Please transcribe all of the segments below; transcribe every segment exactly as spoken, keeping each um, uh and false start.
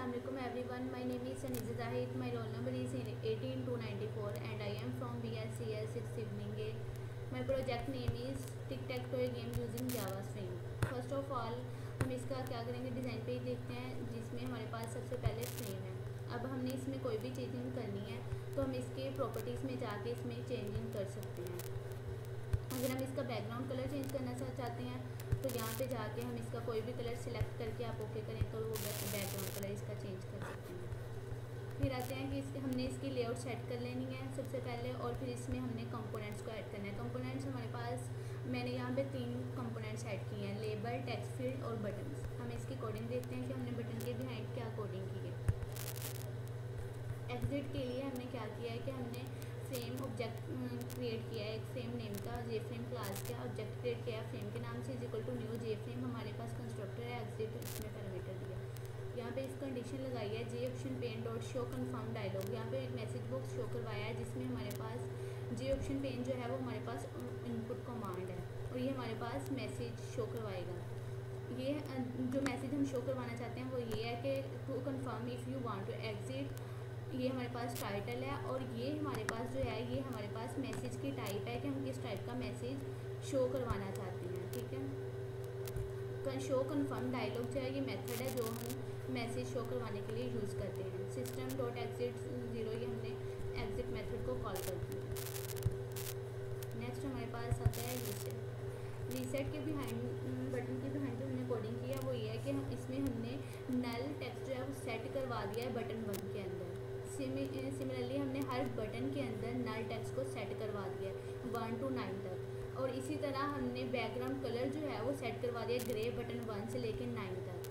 Assalamualaikum everyone. My name is Saniza Zahid. My roll number is eighteen two ninety-four and I am from B S C L six Evening A. My project name is tic-tac-toe game using Java Swing. First of all हम इसका क्या करेंगे, design पे ही देखते हैं जिसमें हमारे पास सबसे पहले फ्रेम है। अब हमने इसमें कोई भी चेंजिंग करनी है तो हम इसके प्रॉपर्टीज़ में जाके इसमें चेंजिंग कर सकते हैं। अगर हम इसका बैकग्राउंड कलर चेंज करना चाहते हैं तो यहाँ पे जाके हम इसका कोई भी कलर सिलेक्ट करके आप ओके करें तो वो बैकग्राउंड कलर इसका चेंज कर सकते हैं। फिर आते हैं कि इसके हमने इसकी लेआउट सेट कर लेनी है सबसे पहले, और फिर इसमें हमने कंपोनेंट्स को ऐड करना है। कंपोनेंट्स हमारे पास मैंने यहाँ पे तीन कंपोनेंट्स ऐड किए हैं, लेबल, टेक्स्ट फील्ड और बटन्स। हम इसकी कोडिंग देखते हैं कि हमने बटन के बिहाइंड क्या कोडिंग की है। एग्जिट के लिए हमने क्या किया है कि हमने फ्रेम ऑब्जेक्ट क्रिएट किया है, एक फ्रेम नेम का जे फ्रेम क्लास का ऑब्जेक्ट क्रिएट किया है फ्रेम के नाम से, is equal to new J frame. हमारे पास कंस्ट्रक्टर है, एग्जिट इसमें पैरामीटर दिया। यहाँ पे इस कंडीशन लगाई है J option pane dot show confirm dialog. यहाँ पे एक मैसेज बॉक्स शो करवाया है जिसमें हमारे पास जे ऑप्शन पेन जो है वो हमारे पास इनपुट कमांड है और ये हमारे पास मैसेज शो करवाएगा। ये जो मैसेज हम शो करवाना चाहते हैं वो ये है कि to confirm if you want to exit. ये हमारे पास टाइटल है और ये हमारे पास जो है ये हमारे पास मैसेज की टाइप है कि हम किस टाइप का मैसेज शो करवाना चाहते हैं। ठीक है, शो कन्फर्म डायलॉग जो है ये मेथड है जो हम मैसेज शो करवाने के लिए यूज़ करते हैं। सिस्टम डॉट एग्जिट ज़ीरो, ये हमने एग्जिट मेथड को कॉल कर दिया। नेक्स्ट हमारे पास आता है रीसेट। रीसेट के बिहाइंड बटन के बिहाइंड जो हमने कोडिंग किया वो ये है कि हम इसमें हमने नल टेक्स्ट जो है वो सेट करवा दिया है बटन वन के अंदर। सिमिलरली हमने हर बटन के अंदर नल टेक्स्ट को सेट करवा दिया है वन टू नाइन तक, और इसी तरह हमने बैकग्राउंड कलर जो है वो सेट करवा दिया ग्रे बटन वन से लेकर नाइन तक।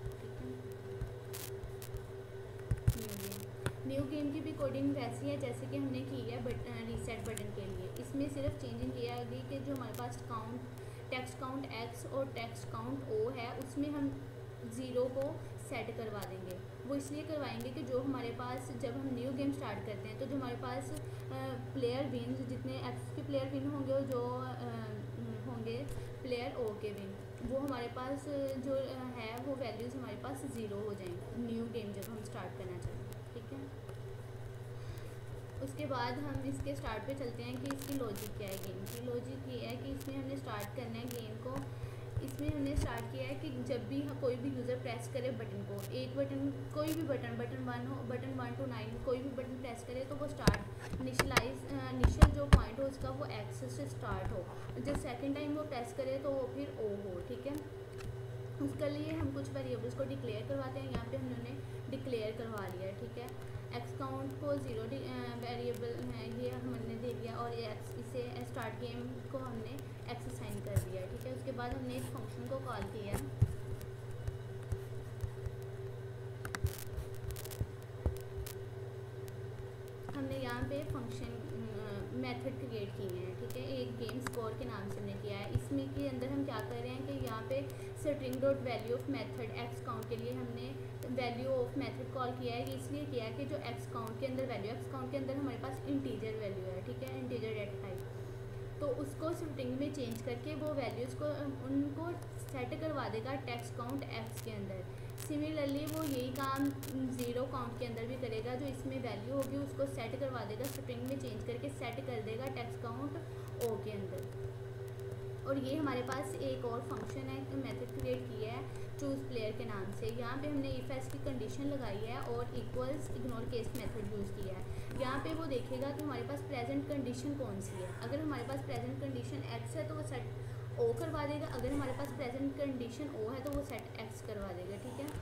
ठीक है, न्यू गेम। न्यू गेम की भी कोडिंग वैसी है जैसे कि हमने की है बटन रीसेट बटन के लिए। इसमें सिर्फ चेंजिंग किया गई कि जो हमारे पास काउंट टेक्स्ट काउंट एक्स और टेक्स्ट काउंट ओ है उसमें हम ज़ीरो को सेट करवा देंगे। वो इसलिए करवाएंगे कि जो हमारे पास जब हम न्यू गेम स्टार्ट करते हैं तो जो हमारे पास प्लेयर विन जितने एक्स के प्लेयर विन होंगे और जो आ, होंगे प्लेयर ओ के विन, वो हमारे पास जो है वो वैल्यूज़ हमारे पास ज़ीरो हो जाएंगे न्यू गेम जब हम स्टार्ट करना चाहें। ठीक है, उसके बाद हम इसके स्टार्ट पे चलते हैं कि इसकी लॉजिक क्या है। गेम की लॉजिक ये है कि इसमें हमने स्टार्ट करना है गेम को। इसमें हमने स्टार्ट किया है कि जब भी कोई भी यूज़र प्रेस करे बटन को, एक बटन कोई भी बटन बटन वन हो बटन वन टू नाइन कोई भी बटन प्रेस करे तो वो स्टार्ट इनिशलाइज इनिशियल जो पॉइंट हो उसका वो एक्स से स्टार्ट हो, जब सेकंड टाइम वो प्रेस करे तो वो फिर ओ हो। ठीक है, उसके लिए हम कुछ वेरिएबल्स को डिक्लेयर करवाते हैं। यहाँ पे हमने डिक्लेयर करवा लिया है। ठीक है, एक्स काउंट को ज़ीरो वेरिएबल है ये हमने दे दिया और एक्स इसे स्टार्ट गेम को हमने एक्स असाइन कर दिया। ठीक है, उसके बाद हमने इस फंक्शन को कॉल किया। हमने यहाँ पे फंक्शन मेथड क्रिएट किए हैं। ठीक है, एक गेम स्कोर के नाम से हमने किया है। इसमें के अंदर हम क्या कर रहे हैं कि यहाँ पे string dot value of method X count के लिए हमने वैल्यू ऑफ मेथड कॉल किया है। इसलिए किया है कि जो एक्स काउंट के अंदर वैल्यू एक्स काउंट के अंदर हमारे पास इंटीजर वैल्यू है। ठीक है, इंटीजर डेटा टाइप, तो उसको स्ट्रिंग में चेंज करके वो वैल्यूज़ को उनको सेट करवा देगा टेक्स्ट काउंट एक्स के अंदर। सिमिलरली वो यही काम ज़ीरो काउंट के अंदर भी करेगा, जो इसमें वैल्यू होगी उसको सेट करवा देगा स्ट्रिंग में चेंज करके सेट कर देगा टेक्स्ट काउंट ओ के अंदर। और ये हमारे पास एक और फंक्शन है मेथड क्रिएट किया है चूज़ प्लेयर के नाम से। यहाँ पे हमने इफ एल्स की कंडीशन लगाई है और equals ignore case method use किया है। यहाँ पे वो देखेगा कि हमारे पास प्रेजेंट कंडीशन कौन सी है। अगर हमारे पास प्रेजेंट कंडीशन एक्स है तो वो सेट ओ करवा देगा, अगर हमारे पास प्रेजेंट कंडीशन ओ है तो वो सेट एक्स करवा देगा। ठीक है,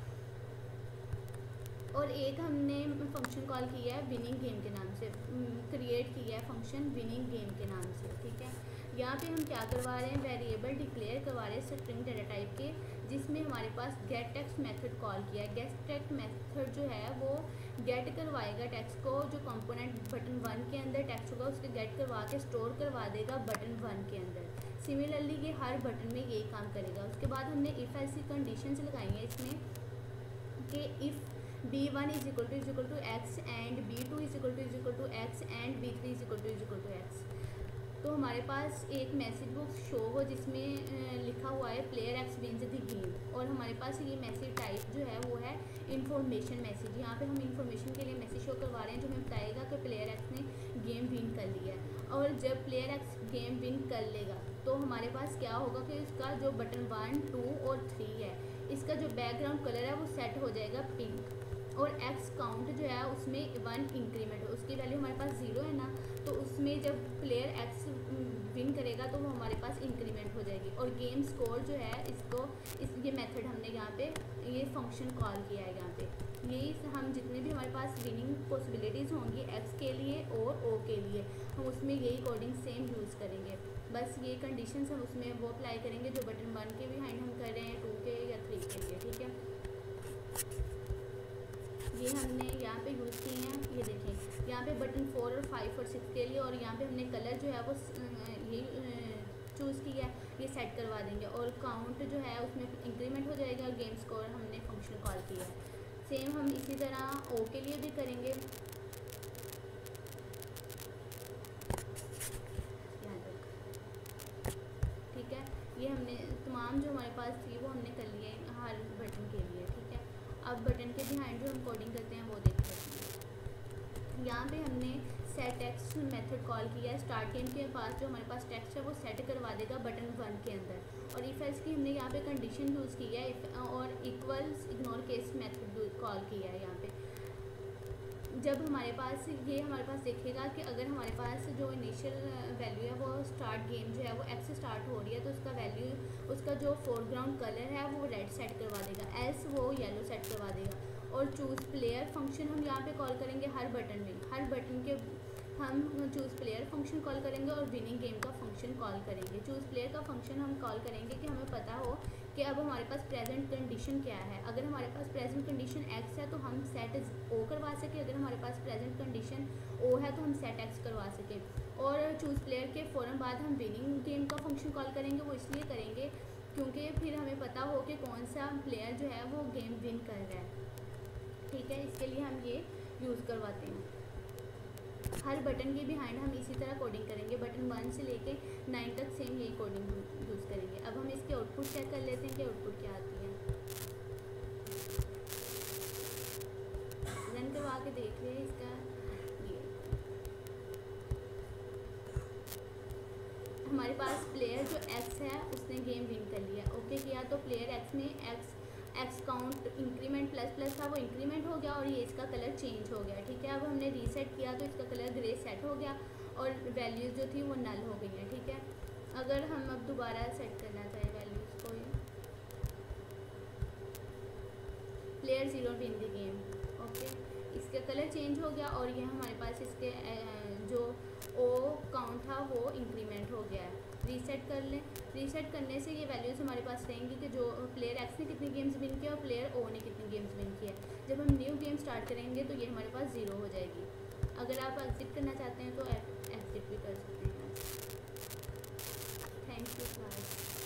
और एक हमने फंक्शन कॉल किया है विनिंग गेम के नाम से, क्रिएट किया है फंक्शन विनिंग गेम के नाम से। ठीक है, यहाँ पे हम क्या करवा रहे हैं, वेरिएबल डिक्लेयर करवा रहे हैं स्ट्रिंग डेटा टाइप के, जिसमें हमारे पास गेट टेक्स्ट मेथड कॉल किया है। गेट टेक्स्ट मेथड जो है वो गेट करवाएगा टेक्स्ट को, जो कंपोनेंट बटन वन के अंदर टेक्स्ट होगा उसके गेट करवा के स्टोर करवा देगा बटन वन के अंदर। सिमिलरली ये हर बटन में यही काम करेगा। उसके बाद हमने इफ ऐसी कंडीशंस लगाई हैं इसमें कि if B one is equal to is equal to X and B two is equal to is equal to X and B three is equal to is equal to X, तो हमारे पास एक message box show हो जिसमें लिखा हुआ है player X wins the game, और हमारे पास ये मैसेज टाइप जो है वो है इन्फॉर्मेशन मैसेज, यहाँ पे हम इन्फॉर्मेशन के लिए मैसेज शो करवा रहे हैं जो हमें बताएगा कि प्लेयर एक्स ने गेम विन कर लिया है। और जब प्लेयर एक्स गेम विन कर लेगा तो हमारे पास क्या होगा कि इसका जो बटन वन टू और थ्री है इसका जो बैकग्राउंड कलर है वो सेट हो जाएगा पिंक, और एक्स काउंट जो है उसमें वन इंक्रीमेंट है, उसकी वैल्यू हमारे पास ज़ीरो है ना, तो उसमें जब प्लेयर एक्स विन करेगा तो वो हमारे पास इंक्रीमेंट हो जाएगी। और गेम स्कोर जो है इसको इस ये मेथड हमने यहाँ पे ये फंक्शन कॉल किया है यहाँ पे, यही हम जितने भी हमारे पास विनिंग पॉसिबिलिटीज़ होंगी एक्स के लिए और ओ के लिए हम उसमें यही कोडिंग सेम यूज़ करेंगे। बस ये कंडीशंस हम उसमें वो अप्लाई करेंगे जो बटन वन के बिहाइंड हम कर रहे हैं, टू के या थ्री के लिए, ठीक है। ये हमने यहाँ पे यूज़ किए हैं, ये देखें यहाँ पे बटन फोर और फाइव और सिक्स के लिए, और यहाँ पे हमने कलर जो है वो ये चूज़ किया है, ये सेट करवा देंगे और काउंट जो है उसमें इंक्रीमेंट हो जाएगा और गेम स्कोर हमने फंक्शन कॉल किया है। सेम हम इसी तरह ओ के लिए भी करेंगे, यहाँ तक, ठीक है। ये हमने तमाम जो हमारे पास थी वो हमने कर लिए हर बटन के लिए, ठीक है। अब बटन के बिहाइंड जो हम कोडिंग करते हैं वो देख लेते हैं। यहाँ पे हमने सेट टेक्स्ट मेथड कॉल किया है, स्टार्ट गेम के पास जो हमारे पास टेक्स्ट है वो सेट करवा देगा बटन वन के अंदर, और इफ एल्स की हमने यहाँ पे कंडीशन यूज़ की है if, और equals ignore case method call किया है यहाँ पे। जब हमारे पास ये हमारे पास देखेगा कि अगर हमारे पास जो इनिशियल वैल्यू है वो स्टार्ट गेम जो है वो एक्स से स्टार्ट हो रही है तो उसका वैल्यू उसका जो फोरग्राउंड कलर है वो रेड सेट करवा देगा, एल्स वो येलो सेट करवा देगा। और चूज़ प्लेयर फंक्शन हम यहाँ पे कॉल करेंगे हर बटन में, हर बटन के हम चूज़ प्लेयर फंक्शन कॉल करेंगे और विनिंग गेम का फंक्शन कॉल करेंगे। चूज़ प्लेयर का फंक्शन हम कॉल करेंगे कि हमें पता हो कि अब हमारे पास प्रेजेंट कंडीशन क्या है। अगर हमारे पास प्रेजेंट कंडीशन एक्स है तो हम सेट ओ करवा सकें, अगर हमारे पास प्रेजेंट कंडीशन ओ है तो हम सेट एक्स करवा सकें। और चूज़ प्लेयर के फ़ौरन बाद हम विनिंग गेम का फंक्शन कॉल करेंगे, वो इसलिए करेंगे क्योंकि फिर हमें पता हो कि कौन सा प्लेयर जो है वो गेम विन कर रहा है, ठीक है। इसके लिए हम ये यूज़ करवाते हैं। हर बटन के बिहाइंड हम इसी तरह कोडिंग करेंगे, बटन वन से लेके नाइन तक सेम यही कोडिंग यूज़ करेंगे। अब हम इसके आउटपुट चेक कर लेते हैं कि आउटपुट क्या आती है। रन करवा के देख रहे हैं इसका, ये हमारे पास प्लेयर जो एक्स है उसने गेम विन कर लिया, ओके किया तो प्लेयर एक्स ने X X count increment plus plus था वो इंक्रीमेंट हो गया और ये इसका कलर चेंज हो गया, ठीक है। अब हमने रीसेट किया तो इसका कलर ग्रे सेट हो गया और वैल्यूज़ जो थी वो नल हो गई हैं, ठीक है। अगर हम अब दोबारा सेट करना चाहें वैल्यूज़ को, ये player zero win the game, okay, इसका कलर चेंज हो गया और ये हमारे पास इसके जो ओ काउंट था वो इंक्रीमेंट हो गया है। रीसेट कर लें, रीसेट करने से ये वैल्यूज़ हमारे पास रहेंगी कि जो प्लेयर एक्स ने कितनी गेम्स विन किया और प्लेयर ओ ने कितनी गेम्स विन किया। जब हम न्यू गेम स्टार्ट करेंगे तो ये हमारे पास ज़ीरो हो जाएगी। अगर आप एग्जिट करना चाहते हैं तो एग्जिट भी कर सकते हैं। Thank you class.